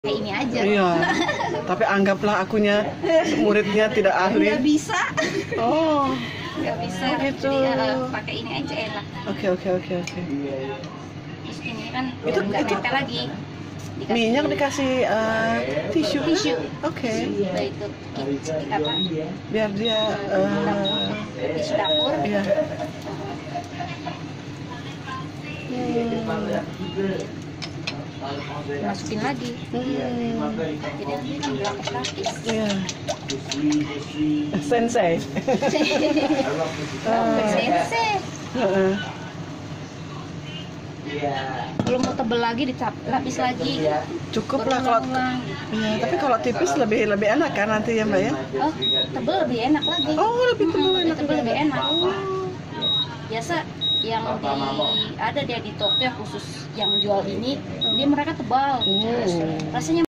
kayak ini aja. Iya. Tapi anggaplah akunya muridnya tidak ahli. Nggak bisa. Oh. Nggak bisa. Gitu. Jadi pakai ini aja enak. Oke. Terus ini kan Itu nggak nempel lagi. Minyak dikasih tisu. Tisu. Oke. Nah, itu apa? Biar dia Tisu dapur. iya. Masukin lagi. Jadi nanti kan berlapis-lapis. Iya. Sensei. Sensei. Heeh. Kalau mau tebel lagi dilapis lagi. Cukup lah kalau iya, tapi kalau tipis lebih enak kan nanti ya Mbak ya? Oh, tebel lebih enak lagi. Oh, lebih tebel enak. Tebel lebih enak. Biasa yang ada dia di Tokyo khusus yang jual ini, dia mereka tebal. Rasanya